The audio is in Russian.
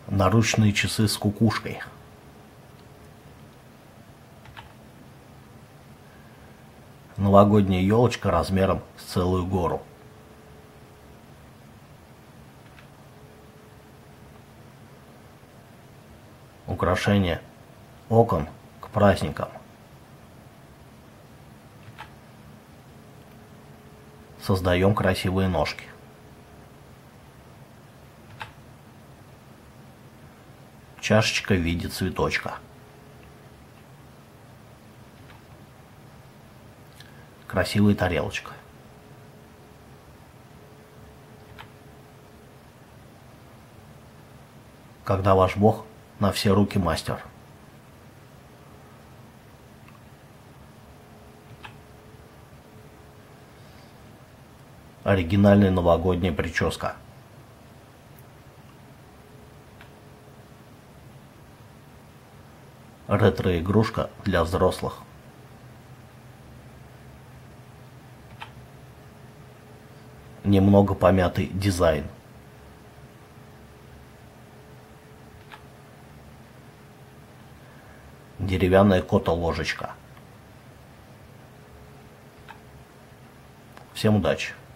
Наручные часы с кукушкой. Новогодняя елочка размером с целую гору. Украшение окон к праздникам. Создаем красивые ножки. Чашечка в виде цветочка. Красивая тарелочка. Когда ваш Бог на все руки мастер. Оригинальная новогодняя прическа. Ретро-игрушка для взрослых. Немного помятый дизайн. Деревянная кота-ложечка. Всем удачи!